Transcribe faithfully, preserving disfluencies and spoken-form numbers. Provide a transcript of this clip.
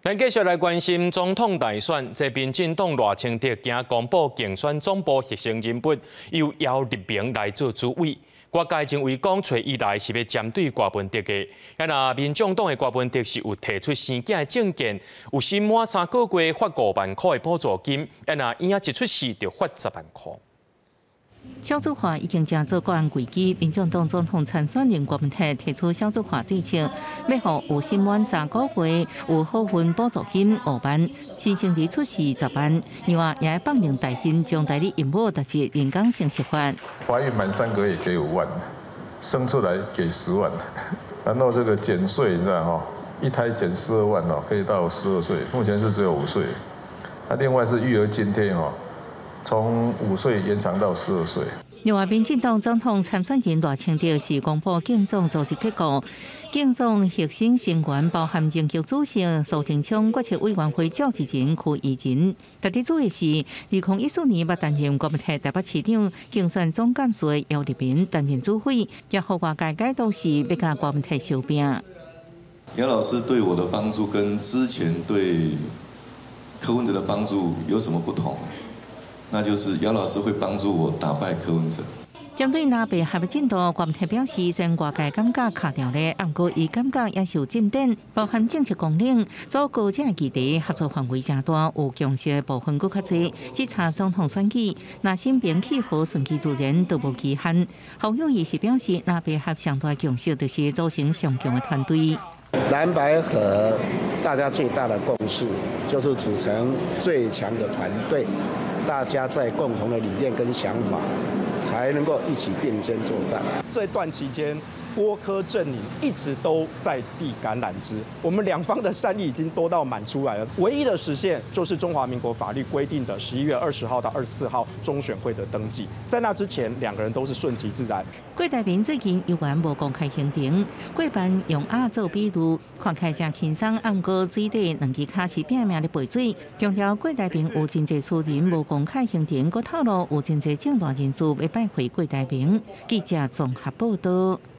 咱继续来关心总统大选，这民进党赖清德今公布竞选总部核心人物，由姚立明来做主委。外界认为讲找伊来是要针对郭文哲的，啊那民众党的郭文哲是有提出生囝的证件，有心满三个月发五万块的补助金，啊那伊啊一出事就发十万块。 小组化已经正做个案危机，民众党总统参选人郭文哲提出小组化对策，要互有心满三个月有好份补助金五万，新生儿出世十万。另外也放令大兴将代理孕母达至人工生殖法。 怀孕满三个月给五万，生出来给十万，然后这个减税，你知道哈，一胎减十二万哦，可以到十二岁，目前是只有五岁。那另外是育儿津贴哈。 从五岁延长到十二岁。 另外，民进党总统参选人赖清德是公布竞总组织结果，竞总核心成员包含研究主席苏贞昌、国策委员会召集人柯以仁。特别注意是，二零一四年捌担任国民党台北市长竞选总干事的姚立明担任主委，也互外界解读是要甲国民党收兵。 姚老师对我的帮助跟之前对柯文哲的帮助有什么不同？ 那就是姚老师会帮助我打败柯文哲。 针对那边还未进度，郭文哲表示，虽然外界感觉卡掉咧，不过伊感觉也是有进展，包含政策纲领、做高者议题合作范围真大，有强势的部分佫较侪。只差总统选举，那新兵气候顺其自然都无期限。侯友宜是表示，那边还上大强势就是组成上强的团队。 蓝白合，大家最大的共识就是组成最强的团队，大家在共同的理念跟想法，才能够一起并肩作战。 这段期间，郭柯阵营一直都在递橄榄枝，我们两方的善意已经多到满出来了。唯一的实现就是中华民国法律规定的十一月二十号到二十四号中选会的登记，在那之前，两个人都是顺其自然。 郭台铭最近有关无公开行程，过办用鸭做比喻，看起来真轻松，暗过水底两只脚是拼命咧背水。强调郭台铭有真侪私人无公开行程，佮透露有真侪政大人士要拜会郭台铭。记者综合报道。